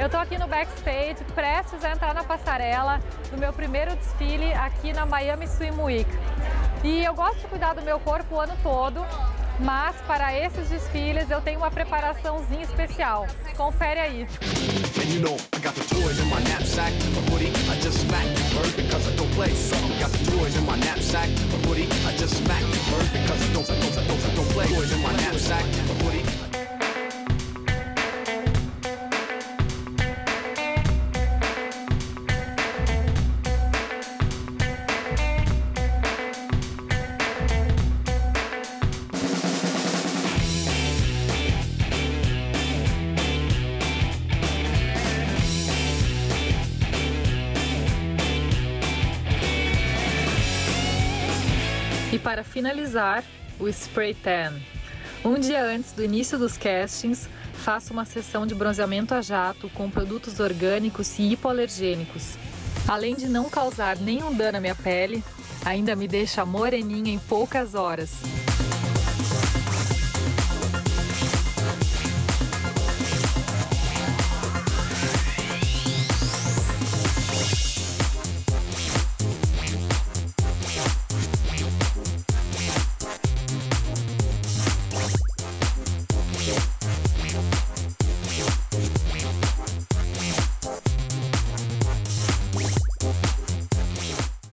Eu tô aqui no backstage, prestes a entrar na passarela do meu primeiro desfile aqui na Miami Swim Week. E eu gosto de cuidar do meu corpo o ano todo, mas para esses desfiles eu tenho uma preparaçãozinha especial. Confere aí. E para finalizar, o Spray Tan. Um dia antes do início dos castings, faço uma sessão de bronzeamento a jato com produtos orgânicos e hipoalergênicos. Além de não causar nenhum dano à minha pele, ainda me deixa moreninha em poucas horas.